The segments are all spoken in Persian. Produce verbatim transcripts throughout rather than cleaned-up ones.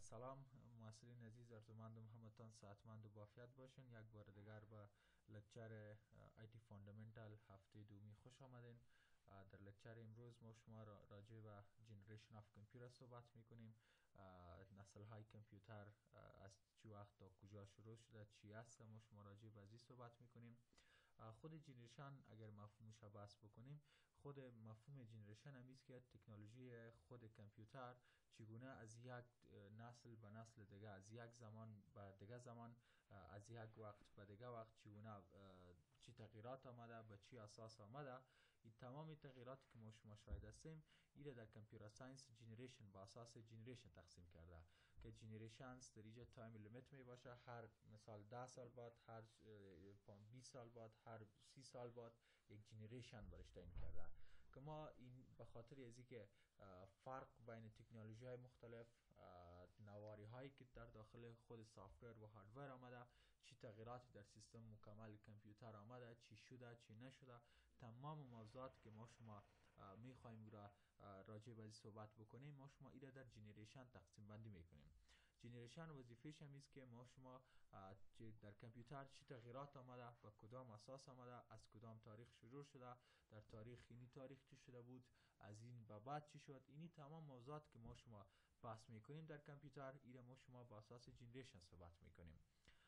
سلام محصلین عزیز، ارجمندم همتان صحتمند و بافیت باشین. یک بار دیگر به لکچر آی تی فاندامنتال هفته دومی خوش آمدین. در لکچر امروز ما شما را راجع به جنریشن آف کامپیوتر صحبت میکنیم. نسل های کامپیوتر از چه وقت تا کجا شروع شده، چی هست، ما شما راجع به ازی صحبت میکنیم. خود جنریشن اگر مفهومش بحث بکنیم، خود مفهوم جنریشن همیست که تکنولوژی خود کامپیوتر چگونه از یک نسل به نسل دیگه، از یک زمان به دیگه زمان، از یک وقت به دیگه وقت چگونه چی تغییرات آمده، به چی اساس آمده. این تمام تغییراتی که ما شما شاهد هستیم ایره در کامپیوتر ساینس جنریشن با اساس جنریشن تقسیم کرده که جنریشنز در اینجا تایم لیمیت می باشه. هر مثال ده سال بعد، هر بیست سال بعد، هر سی سال بعد یک جنریشن برش تعیین کرده که ما این به خاطر ازی که فرق بین تکنولوژی های مختلف، نواری هایی که در داخل خود سافتور و هاردور آمده، چی تغییراتی در سیستم مکمل کامپیوتر آمده، چی شده چی نشده، تمام موضوعات که ما شما میخوایم را راجع به صحبت بکنیم ما شما ایره در جنریشن تقسیم بندی میکنیم. جنریشن وظیفه‌ش هم است که ما شما در کامپیوتر چی تغییرات آمده، با کدام اساس آمده، از کدام تاریخ شروع شده، در تاریخ اینی تاریخ چی شده بود، از این به بعد چی شد، اینی تمام موضوعات که ما شما بحث میکنیم در کامپیوتر ایره ما شما با اساس جنریشن صحبت میکنیم.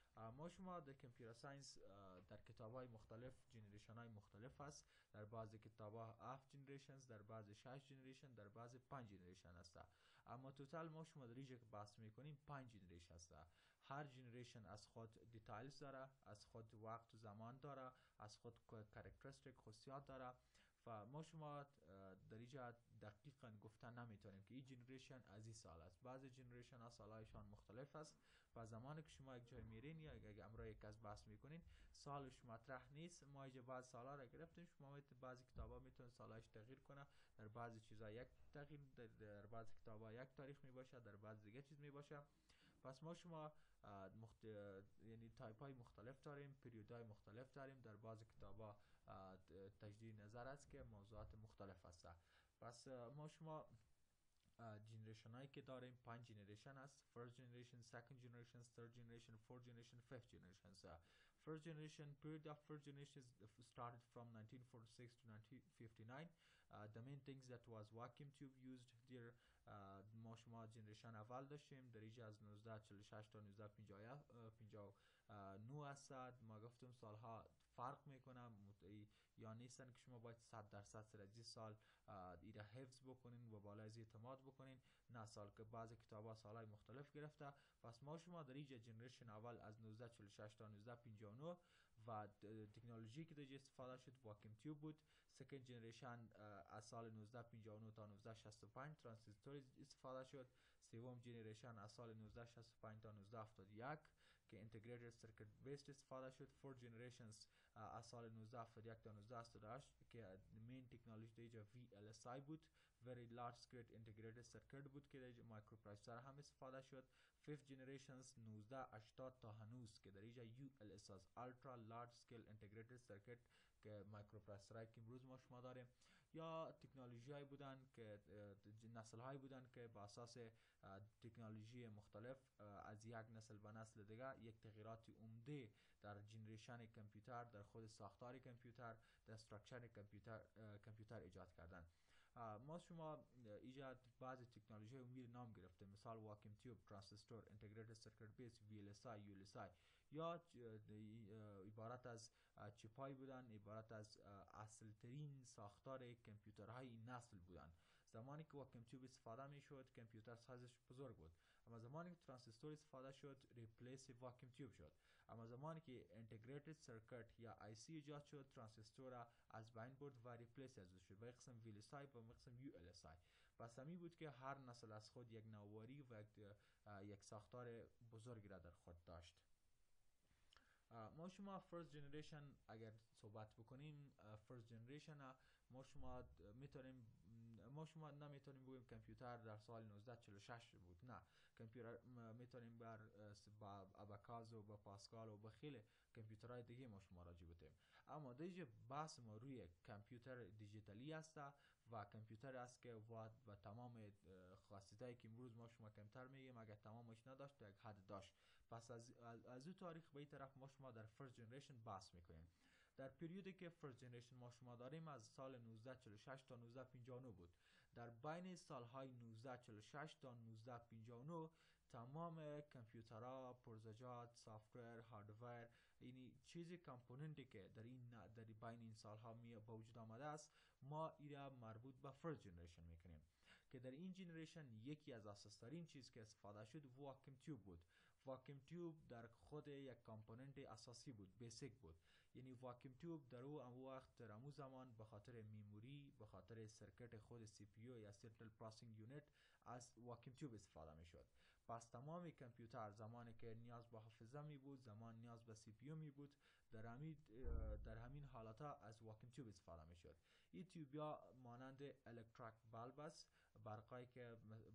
ما شما در کامپیوتر ساینس در کتاب های مختلف جنریشن های مختلف هست. در بعضی کتاب ها هفت جنریشنز، در بعضی شش جنریشن، در بعضی پنج جنریشن هست. اما توتال ما شما در اینجا که بحث میکنیم پنج جنریشن هست. هر جنریشن از خود دیتیلز داره، از خود وقت و زمان داره، از خود کاراکتریستیک خصوصیات داره و ما شما در اینجا دقیقا گفتن نمیتونیم که این جنریشن از این سال است. بعضی جنریشن ها سالهایشان مختلف است. با زمانی که شما یک جای میرین یا اگه امروز یک از بحث میکنین سالش مطرح نیست. ما اینجا بعض سالا را گرفتیم، شما بعضی کتابا میتونن سالش تغییر کنه، در بعضی چیزا یک تغییر، در بعضی کتابا یک تاریخ میباشه، در بعضی دیگه چیز میباشه. پس ما شما مخت... یعنی تایپ های مختلف داریم، پریود های مختلف داریم. در بعضی کتابا تجدید نظر است که موضوعات مختلف هست. پس ما شما جنریشن هایی که داریم پنج جنریشن است: first generation, second generation, third generation, fourth generation, fifth generation. So, first generation period of first generation started from nineteen forty-six to nineteen fifty-nine. Uh, the main things that was vacuum tube used there. uh, ما شما جنریشن اول داشتیم در اینجا از نوزده چهل و شش تا نوزده پنجاه و نه است. ما گفتم سالها فرق میکنه یا نیستن که شما باید صد درصد سر از سال ایره حفظ بکنین و بالای از اعتماد بکنین. نه، سال که بعضی کتابا سالهای مختلف گرفته. پس ما شما در اینجا جنریشن اول از نوزده چهل و شش تا نوزده پنجاه و نه و تکنولوژی که در استفاده شد واکیوم تیوب بود. سکند جنریشن از سال نوزده پنجاه و نه تا نوزده شصت و پنج ترانزیستور استفاده شد. سوم جنریشن از سال نوزده شصت و پنج تا نوزده هفتاد و یک که اینتگریتد سرکت بیسد استفاده شد. فور جنریشنز از سال نوزده هفتاد و یک تا نوزده هشتاد و هشت که مین تکنولوژی دیجا وی ال اس آی بود، very large scale integrated circuit بود که در مایکروپروسسور هم استفاده شد. فیفت جنریشنز نوزده هشتاد تا هنوز که در اینجا یو ال اس آی ultra large scale integrated circuit که مایکروپروسسورایی که امروز ما شما داریم. یا تکنولوژی هایی بودن که نسل هایی بودن که با اساس تکنولوژی مختلف از یک نسل به نسل دیگه یک تغییرات عمده در جنریشن کامپیوتر، در خود ساختار کامپیوتر، در استراکچر کامپیوتر کامپیوتر ایجاد کردن. ما شما ایجاد بعضی تکنولوژی عمومی نام گرفته، مثال واکیوم تیوب، ترانزیستور، اینتگریتد سرکت بیس، وی ال اس آی، یو ال اس آی، یا عبارت از چیپای بودن، عبارت از اصل ترین ساختار کامپیوترهای این نسل بودن. زمانی که واکیوم تیوب استفاده می شد کامپیوتر سایزش بزرگ بود، اما زمانی که ترانزیستور استفاده شد ریپلیس واکیوم تیوب شد. اما زمانی که اینتگریتد سرکت یا آی سی ایجاد شد ترانزیستور از بین برد و ریپلیس از شد به قسم وی ال اس آی و قسم یو ال اس آی. پس همی بود که هر نسل از خود یک نواری و یک ساختار بزرگی را در خود داشت. ما شما فرست جنریشن اگر صحبت بکنیم، فرست جنریشن ما شما میتونیم ما شما نمیتونیم بگیم کامپیوتر در سال نوزده چهل و شش بود. نه، کامپیوتر میتونیم بر با اباکاز و با پاسکال و با خیلی کامپیوترهای دیگه ما شما راجع بتیم. اما دیگه بحث ما روی کامپیوتر دیجیتالی است و کامپیوتر است که و, و تمام خاصیتایی که امروز ما شما کمتر میگیم اگر تمامش نداشت تا یک حد داشت. پس از از اون تاریخ به این طرف ما شما در فرست جنریشن بحث میکنیم. در پیریودی که فرست جنریشن ما شما داریم از سال نوزده چهل و شش تا نوزده پنجاه و نه بود. در بین سالهای نوزده چهل و شش تا نوزده پنجاه و نه تمام کامپیوترها، پرزجات، سافتور، هاردور، یعنی چیزی کامپوننتی که در این در بین این سالها می به وجود آمده است ما ایرا مربوط به فرست جنریشن میکنیم. که در این جنریشن یکی از اساس‌ترین چیز که استفاده شد واکیوم تیوب بود. واکیوم تیوب در خود یک کامپوننت اساسی بود، بیسیک بود. یعنی واکیوم تیوب در او وقت در امو زمان به خاطر میموری، به خاطر سرکت خود سی پی یو یا سنترال پروسسینگ یونیت از واکیوم تیوب استفاده میشد. پس تمام کامپیوتر زمانی که نیاز به حافظه می بود، زمان نیاز به سی پی یو می بود، در همین در همین حالات از واکیوم تیوب استفاده می شد. این تیوبیا مانند الکتریک بالب است، برقایی که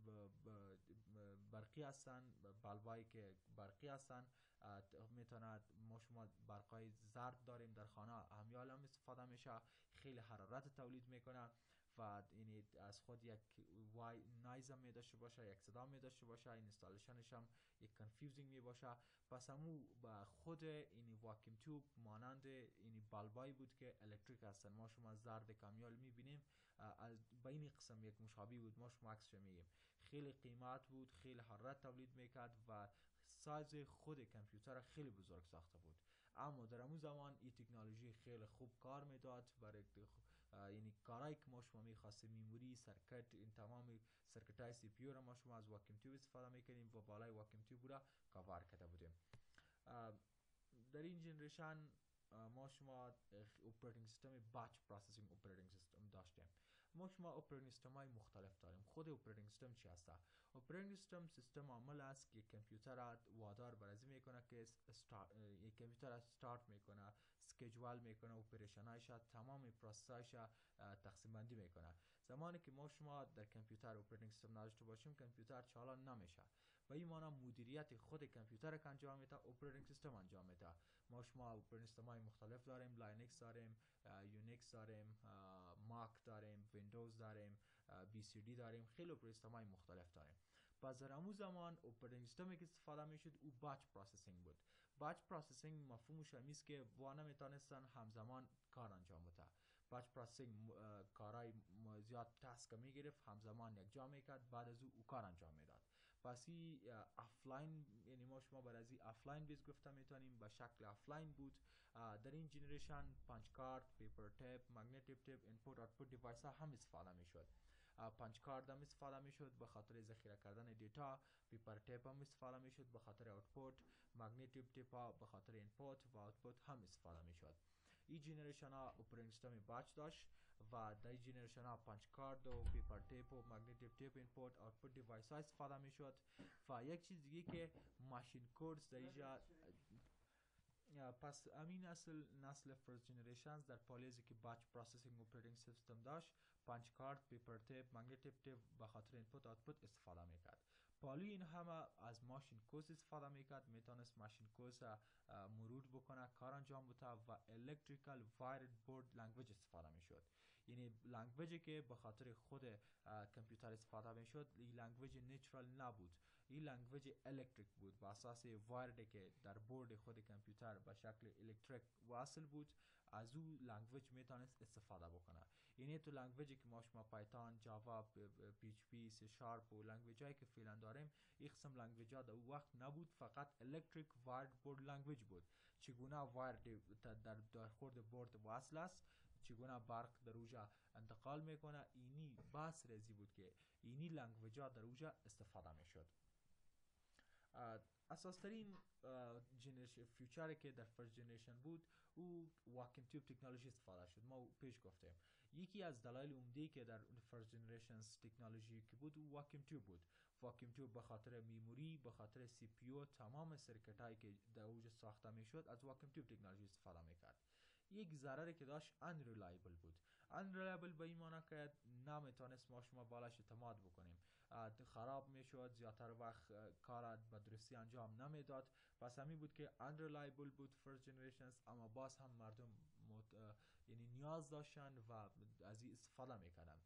برقی هستند، بالبایی که برقی هستند. میتوند ما شما برقای زرد داریم در خانه، همیال هم استفاده میشه، خیلی حرارت تولید میکنه و یعنی از خود یک وای نایز هم می داشته باشه، یک صدا می داشته باشه، اینستالیشنش هم یک کنفیوزینگ می باشه. پس همو با خود این واکیوم تیوب مانند این بالبایی بود که الکتریک هستن. ما شما زرد کامیال می بینیم، از با این قسم یک مشابه بود. ما شما عکسش میگیم، خیلی قیمت بود، خیلی حرارت تولید میکرد و سایز خود کامپیوتر خیلی بزرگ ساخته بود. اما در اون زمان این تکنولوژی خیلی خوب کار میداد برای یعنی کارهایی که ما شما میخواستیم، میموری، سرکت، این تمام سرکت های سی پی یو را ما شما از واکیوم تیوب استفاده میکنیم و بالای واکیوم تیوب را کاور کرده بودیم. در این جنریشن ما شما اپراتینگ سیستم بچ پروسسینگ اپراتینگ سیستم داشتیم. ما شما اپراتینگ سیستم های مختلف داریم. خود اپراتینگ سیستم چی هست؟ اپراتینگ سیستم سیستم عامل است که کامپیوتر را وادار بر از میکنه که یک کامپیوتر را استارت میکنه، اسکیجول میکنه، اپریشن هایش، تمام پروسس هایش تقسیم بندی میکنه. زمانی که ما شما در کامپیوتر اپراتینگ سیستم نداشته باشیم کامپیوتر چالان نمیشه. و این معنی مدیریت خود کامپیوتر که انجام میده اپراتینگ سیستم انجام میده. ما شما اپراتینگ سیستم های مختلف داریم، لاینکس داریم، یونیکس داریم، ماک داریم، ویندوز داریم، بی سی دی داریم، خیلی اپراتینگ سیستم های مختلف داریم. پس در همون زمان اپراتینگ سیستمی که استفاده میشد او بچ پروسسینگ بود. بچ پروسسینگ مفهومش این است که وانا میتونستن همزمان کار انجام بده. بچ پروسسینگ کارهای زیاد تاسک میگرفت، همزمان یک جا میکرد، بعد از او کار انجام میداد. پس این افلاین، یعنی ما شما بر از این افلاین بیس گفته میتونیم، به شکل افلاین بود. در این جنریشن پنچ کارت، پیپر تیپ، مگنتیک تیپ، اینپوت آوتپوت دیوایس ها هم استفاده میشد. پنچ کارت هم استفاده میشد به خاطر ذخیره کردن دیتا، پیپر تیپ هم استفاده میشد به خاطر آوتپوت، مگنتیک تیپ ها به خاطر اینپوت و آوتپوت هم استفاده میشد. این جنریشن ها اپراتینگ سیستم بچ داشت و در این جنریشن ها پنچ کارت و پیپر تیپ و مگنتیک تیپ، اینپوت آوتپوت دیوایس ها استفاده میشد. و یک چیز دیگه که ماشین کورس در اینجا. پس امین نسل نسل فرست جنریشنز در پالیزی که بچ پروسسینگ اپراتینگ سیستم داشت، پنچ کارت، پیپر تیپ، مگنتیک تیپ به خاطر اینپوت آوتپوت استفاده میکرد. پالی این همه از ماشین کوز استفاده میکرد، میتونست ماشین کوز مرور بکنه، کار انجام بده و الکتریکال وایرد بورد لنگویج استفاده میشد. یعنی لنگویجی که به خاطر خود کامپیوتر استفاده میشد، این لنگویج نیچرال نبود، این لنگویج الکتریک بود، با اساس وایردی که در بورد خود کامپیوتر به شکل الکتریک واصل بود، از او لنگویج میتونست استفاده بکنه. یعنی تو لنگویجی که ما شما پایتون، جاوا، پی اچ پی، سی شارپ و لنگویج هایی که فعلا داریم، این قسم لنگویج ها در وقت نبود، فقط الکتریک وایرد بورد لنگویج بود. چگونه وایرد در در خورد بورد واصل است، چگونه برق در اوجا انتقال میکنه، اینی بحث ریزی بود که اینی لنگویج ها در اوجا استفاده میشد. اساس ترین جنریشن فیوچری که در فرست جنریشن بود او واکیوم تیوب تکنولوژی استفاده شد. ما پیش گفتیم یکی از دلایل عمده که در فرست جنریشن تکنولوژی که بود او واکیوم تیوب بود. واکیوم تیوب به خاطر میموری، به خاطر سی پی یو، تمام سرکت هایی که در اوج ساخته میشد از واکیوم تیوب تکنولوژی استفاده میکرد. یک ضرری که داشت unreliable بود. unreliable به این معنی که نمیتونست ما شما بالاش اعتماد بکنیم، خراب میشد، زیادتر وقت کار به درستی انجام نمیداد. پس همین بود که unreliable بود first generations، اما باز هم مردم مت... یعنی نیاز داشتن و از این استفاده میکردن.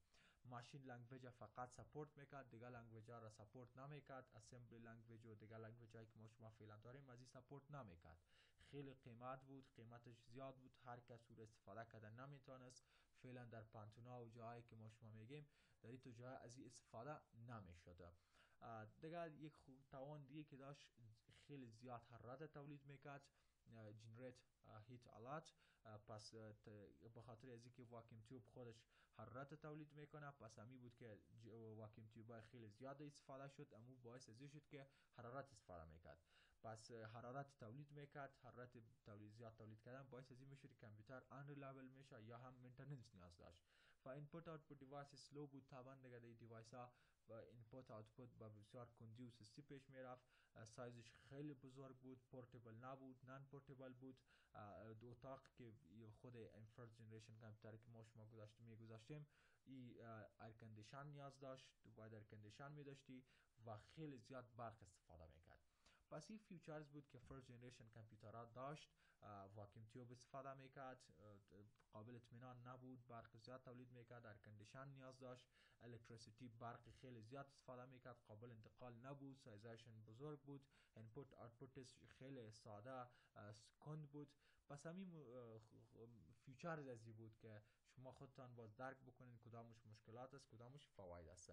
ماشین لنگویج فقط سپورت میکرد، دیگه لنگویج ها را سپورت نمیکرد. اسمبلی لنگویج و دیگه لنگویج هایی که ما شما فعلا داریم از این سپورت نمیکرد. خیلی قیمت بود، قیمتش زیاد بود، هر کس او را استفاده کردن نمیتونست. فعلا در پانتونا و جاهایی که ما شما میگیم در این تو جاها از این استفاده نمیشده. دیگه یک توان دیگه که داشت، خیلی زیاد حرارت تولید میکرد، جنریت هیت الات. پس به خاطر از اینکه واکیوم تیوب خودش حرارت تولید میکنه، پس همی بود که واکیوم تیوب خیلی زیاد استفاده شد، امو باعث از این شد که حرارت استفاده میکرد. پس حرارت تولید میکرد، حرارت تولید زیاد تولید کردن باعث از این میشد که کامپیوتر unreliable میشه یا هم مینتیننس نیاز داشت. و اینپوت آوتپوت دیوایس سلو بود. طبعا دیگه دی دیوایس ها و اینپوت آوتپوت با بسیار کندی و سستی پیش میرفت. سایزش خیلی بزرگ بود، پورتبل نبود، نان پورتبل بود. دو اتاق که خود این فرست جنریشن کامپیوتر که ما شما گذاشتیم میگذاشتیم ای ایر کندیشن نیاز داشت، باید ایر کندیشن می داشتی و خیلی زیاد برق استفاده میکرد. پس این فیوچرز بود که فرست جنریشن کامپیوترها داشت. واکیوم تیوب استفاده میکرد، قابل اطمینان نبود، برق زیاد تولید میکرد، ایر کندیشن نیاز داشت، الکتریسیتی برق خیلی زیاد استفاده میکرد، قابل انتقال نبود، سایزشون بزرگ بود، اینپوت آوتپوتش خیلی ساده کند بود. پس همین فیوچرز ازی بود که شما خودتان باز درک بکنین کدامش مشکلات است، کدامش فواید است.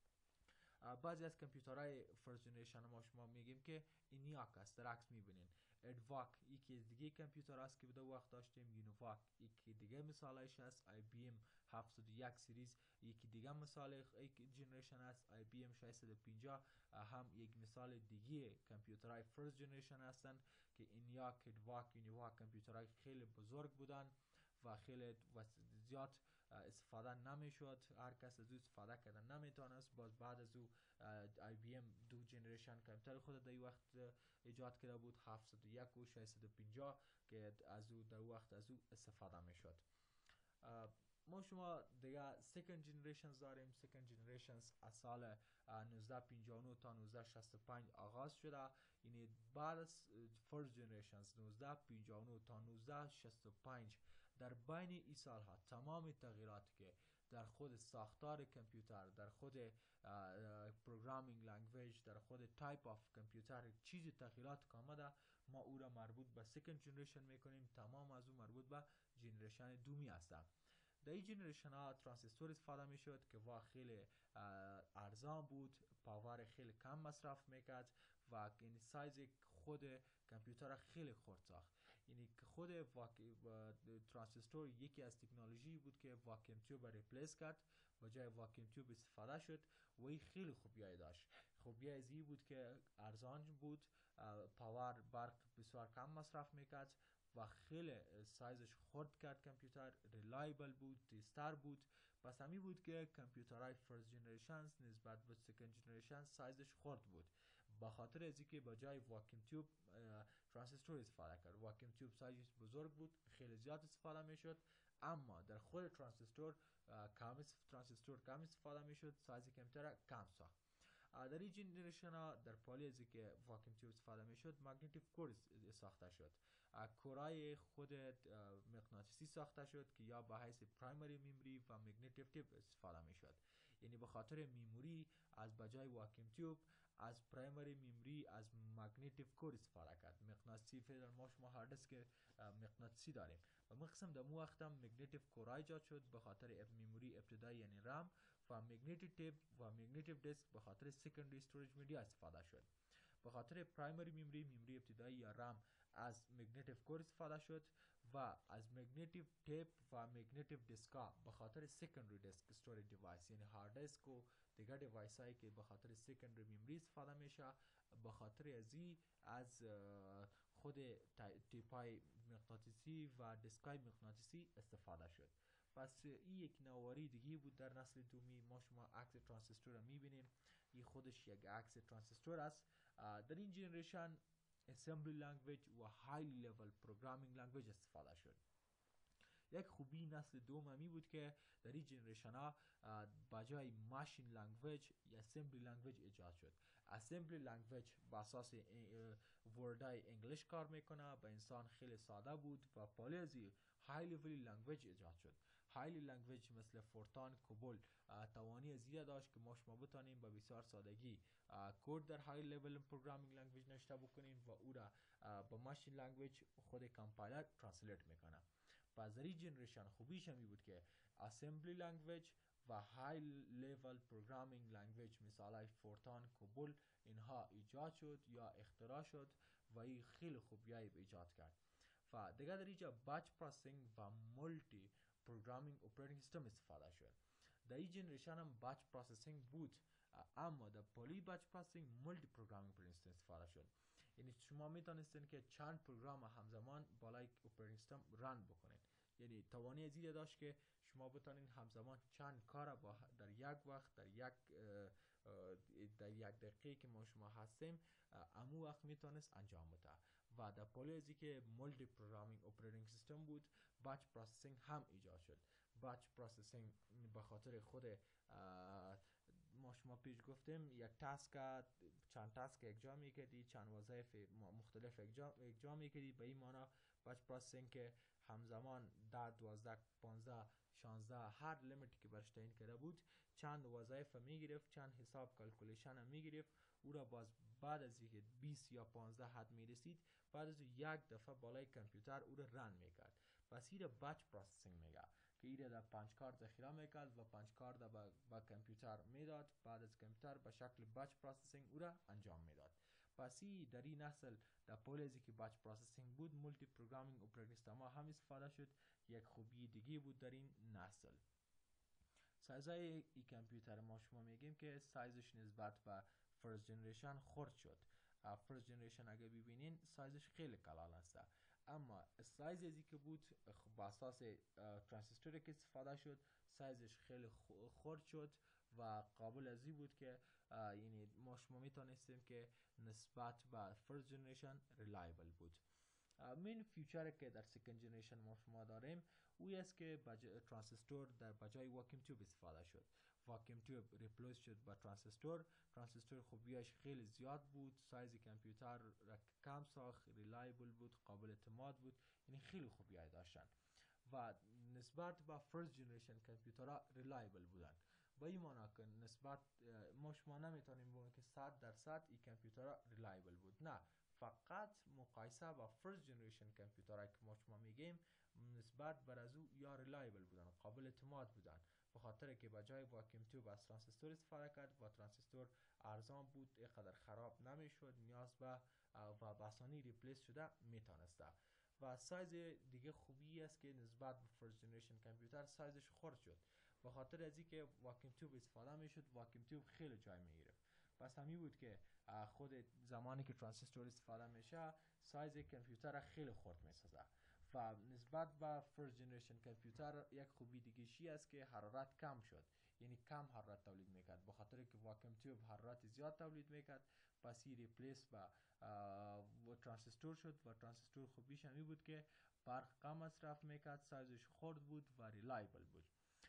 بعضی از کامپیوترهای فرست جنریشن ما شما میگیم که اینیاک است، در عکس میبینین. ادواک یکی دیگه کامپیوتر است که به دو وقت داشتیم. یونیواک یکی دیگه مثالش است. آی بی ام هفتصد و یک سریز یکی دیگه مثال یک جنریشن است. آی بی ام ششصد و پنجاه هم یک مثال دیگه کامپیوترهای فرست جنریشن هستند که اینیاک، ادواک، یونیواک کامپیوترهای خیلی بزرگ بودن و خیلی زیاد استفاده نمیشد، هر کس از او استفاده کردن نمیتونست. باز بعد از او آی بی ام دو جنریشن کامپیوتر خود در وقت ایجاد کرده بود، هفتصد و یک و ششصد و پنجاه که از او در وقت از او استفاده میشد. ما شما دیگه سیکند جنریشنز داریم. سیکند جنریشنز از سال نوزده پنجاه و نه تا نوزده شصت و پنج آغاز شده. یعنی بعد از فرست جنریشنز نوزده پنجاه و نه تا نوزده شصت و پنج در بین این سالها تمام تغییراتی که در خود ساختار کامپیوتر، در خود پروگرامینگ لنگویج، در خود تایپ آف کامپیوتر چیزی تغییرات که آمده، ما او را مربوط به سیکند جنریشن میکنیم. تمام از او مربوط به جنریشن دومی هستند. در این جنریشن ها ترانزیستور استفاده می شد که وا خیلی ارزان بود، پاور خیلی کم مصرف میکرد و این سایز خود کامپیوتر خیلی خرد ساخت. یعنی خود ترانزیستور یکی از تکنولوژی بود که واکیوم تیوب را ریپلیس کرد، و جای واکیوم تیوب استفاده شد و این خیلی خوبیایی داشت. خوبیای ازی بود که ارزان بود، پاور برق بسیار کم مصرف میکرد و خیلی سایزش خرد کرد. کامپیوتر ریلایبل بود، تیزتر بود. پس همی بود که کامپیوترهای فرست جنریشن نسبت به سکند جنریشن سایزش خرد بود، با خاطر از اینکه با جای واکیوم تیوب ترانزیستور استفاده کرد. واکیوم تیوب سایزش بزرگ بود، خیلی زیاد استفاده میشد، اما در خود ترانزیستور کم ترانزیستور کم استفاده میشد، سایز کامپیوتر کم ساخت. در این جنریشن ها در پالی از که واکیوم تیوب استفاده میشد، مگنیتیو کور ساخته شد. کورای خود مغناطیسی ساخته شد که یا به حیث پرایمری میموری و مگنیتیو تیپ استفاده میشد. یعنی به خاطر میموری از بجای واکیوم تیوب از پرایمری میموری از مگنیتیو کور استفاده کرد. مغناطیسی فعلا ما شما هارد دیسک مغناطیسی داریم و مقسم در مو وقت هم مگنیتیو کور ایجاد شد به خاطر میموری ابتدایی یعنی رام، و مگنیتیو تیپ و مگنیتیو دیسک به خاطر سکندری استوریج میدیا استفاده شد. به خاطر پرایمری میموری میموری ابتدایی یا رام از مگنیتیو کور استفاده شد و از مگنیتیو تیپ و مگنیتیو دیسکا به خاطر سکندری دیسک استوریج دیوایس یعنی هارد دیسک و دیگر دیوایس هایی که به خاطر سکندری میموری استفاده میشه، به خاطر ازی از خود تیپ های مغناطیسی و دیسک های مغناطیسی استفاده شد. پس این یک نواری دیگه بود در نسل دومی. ما شما عکس ترانزیستور رو میبینیم، این خودش یک عکس ترانزیستور است. در این جنریشن اسمبلی لنگویج و های لیول پروگرامینگ لنگویج استفاده شد. یک خوبی نسل دوم همی بود که در این جنریشن ها بجای ماشین لنگویج یا اسمبلی لنگویج ایجاد شد. اسمبلی لنگویج با اساس وردای انگلیش کار میکنه، به انسان خیلی ساده بود و پالیزی های لیولی لنگویج ایجاد شد. هایلی لنگویج مثل فورتان، کوبول توانی زیاد داشت که ما شما بتانیم به بسیار سادگی کد در های لول پروگرامینگ لنگویج نوشته بکنیم و او را به ماشین لنگویج خود کامپایلر ترنسلیت میکنه. پس در این جنریشن خوبیش همی بود که اسمبلی لنگویج و های لیول پروگرامینگ لنگویج مثال فورتان، کوبول اینها ایجاد شد یا اختراع شد و این خیلی خوبیایی به ایجاد کرد. و دیگه در اینجا بچ پروسسینگ و مولتی پروگرامینگ اپراتینگ سیستم استفاده شد. در این جنریشن هم بچ پروسسینگ بود، اما در پولی بچ پروسسینگ مولتی پروگرامینگ اپراتینگ سیستم استفاده شد. یعنی شما میتونستین که چند پروگرام همزمان بالای اپراتینگ سیستم رن بکنید. یعنی توانی زیاد داشت که شما بتونین همزمان چند کار با در یک وقت در یک در یک دقیقه که ما شما هستیم امو وقت میتونست انجام بده. و در پولی ازی که مولتی پروگرامینگ اپراتینگ سیستم بود بچ پروسسینگ هم ایجاد شد. بچ پروسسینگ به خاطر خود ما شما پیش گفتیم یک تاسک چند تاسک اجرا میکردی، چند وظایف مختلف اجرا میکردی، به این معنا بچ پروسسینگ که همزمان ده، دوازده، پانزده، شانزده هر لیمیتی که برش تعیین کرده بود چند وظایف میگرفت، چند حساب کلکولیشن میگرفت، او را باز بعد از اینکه بیست یا پانزده حد میرسید بعد از یک دفعه بالای کامپیوتر او را رن میکرد. پس این را بچ پروسسینگ میگه که این را در پنج کار ذخیره میکرد و پنج کار را با, با کامپیوتر میداد، بعد از کامپیوتر به شکل بچ پروسسینگ او را انجام میداد. پس این در این نسل در پولیزی که بچ پروسسینگ بود مولتی پروگرامینگ اپراتینگ سیستم هم استفاده شد. یک خوبی دیگه بود در این نسل. سایزای ای کامپیوتر ما شما میگیم که سایزش نسبت به فرست جنریشن خرد شد. فرست جنریشن اگه ببینین سایزش خیلی کلان است، اما سایز ازی که بود با اساس ترانزیستوری که استفاده شد سایزش خیلی خرد شد و قابل ازی بود که یعنی ما شما میتونستیم که نسبت به فرست جنریشن ریلایبل بود. مین فیچر که در سکند جنریشن ما شما داریم اوی است که ترانزیستور در بجای واکیوم تیوب استفاده شد. واکیوم تیوب ریپلیس شد با ترانزیستور. ترانزیستور خوبیش خیلی زیاد بود، سایز کامپیوتر را کم ساخت، ریلایبل بود، قابل اعتماد بود، یعنی خیلی خوبیای داشتن و نسبت به فرست جنریشن کامپیوترها ریلایبل بودن. با این معنی که نسبت ما شما نمیتونیم بگیم که صد درصد این کامپیوترها ریلایبل بود، نه، فقط مقایسه با فرست جنریشن کامپیوترها که ما شما میگیم نسبت بر از او یا ریلایبل بودن، قابل اعتماد بودن، به خاطر که بجای واکیوم تیوب از ترانزیستور استفاده کرد و ترانزیستور ارزان بود، اینقدر خراب نمیشد، نیاز به و بسانی ریپلیس شده میتونسته. و سایز دیگه خوبی است که نسبت به فرست جنریشن کامپیوتر سایزش خرد شد، به خاطر از اینکه واکیوم تیوب استفاده میشد، واکیوم تیوب خیلی جای میگرفت. پس همین بود که خود زمانی که ترانزیستور استفاده میشه سایز کامپیوتر خیلی خرد میسازه. و نسبت به فرست جنریشن کامپیوتر یک خوبی دیگه شی است که حرارت کم شد، یعنی کم حرارت تولید میکرد، به خاطر که واکیوم تیوب حرارت زیاد تولید میکرد. پس این ریپلیس با ترانزیستور شد و ترانزیستور خوبیش همین بود که برق کم مصرف میکرد، سایزش خرد بود و ریلایبل بود.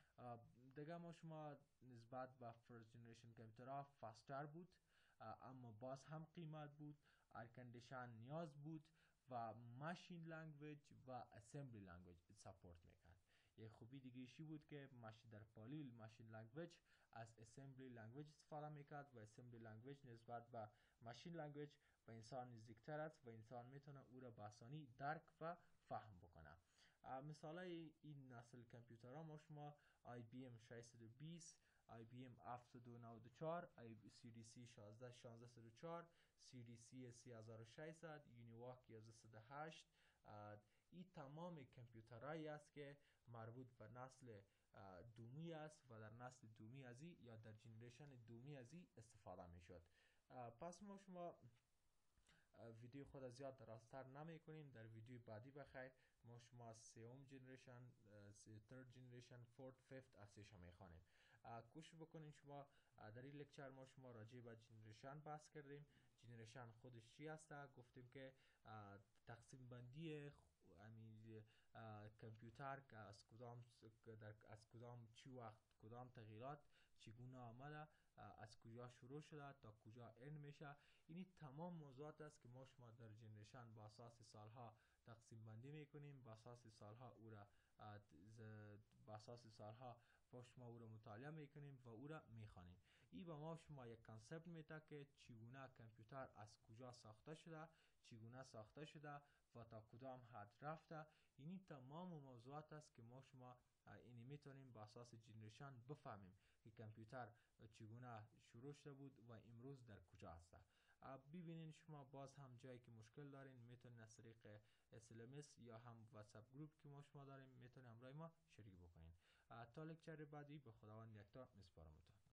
دیگه ما شما نسبت به فرست جنریشن کامپیوترها فاستر بود، اما باز هم قیمت بود، ارکندیشن نیاز بود و ماشین لنگویج و اسمبلی لنگویج سپورت میکرد. یک خوبی دیگه شی بود که ماشین در پالیل ماشین لنگویج از اسمبلی لنگویج استفاده میکرد و اسمبلی لنگویج نسبت به ماشین لنگویج به انسان نزدیکتر است و انسان میتونه او را به آسانی درک و فهم بکنه. مثال این نسل کامپیوترها ما شما آی بی ام ششصد و بیست، آی بی ام هفتصد و نود و چهار، سی دی سی شانزده صد و چهار، سی دی سی سه هزار و ششصد، یونیواک یازده صد و هشت، این تمام کامپیوترهایی است که مربوط به نسل دومی است و در نسل دومی ازی یا در جنریشن دومی ازی استفاده می شد. پس ما شما ویدیو خود از زیاد درازتر نمی کنیم، در ویدیو بعدی بخیر ما شما سوم جنریشن، ترد جنریشن، فورت، فیفت ازش می خوانیم. کوشش بکنین شما در این لکچر ما شما راجع به جنریشن بحث کردیم. جنریشن خودش چی است؟ گفتیم که تقسیم بندی همین کامپیوتر که از کدام در از کدام چی وقت کدام تغییرات چگونه آمده از کجا شروع شده تا کجا اند میشه. اینی تمام موضوعات است که ما شما در جنریشن با اساس سالها تقسیم بندی میکنیم، با اساس سالها او را با اساس سالها با شما او را مطالعه میکنیم و او را میخوانیم. این با ما شما یک کانسپت میده که چگونه کامپیوتر از کجا ساخته شده، چگونه ساخته شده و تا کدام حد رفته. اینی تمام موضوعات است که ما شما اینی میتونیم با اساس جنریشن بفهمیم که کامپیوتر چگونه شروع شده بود و امروز در کجا هست. ببینین شما باز هم جایی که مشکل دارین میتونین از طریق اس ام اس یا هم واتساپ گروپ که ما شما داریم میتونین همراه ما شریک بکنین. تا لکچر بعدی به خداوند یکتا میسپارمتون.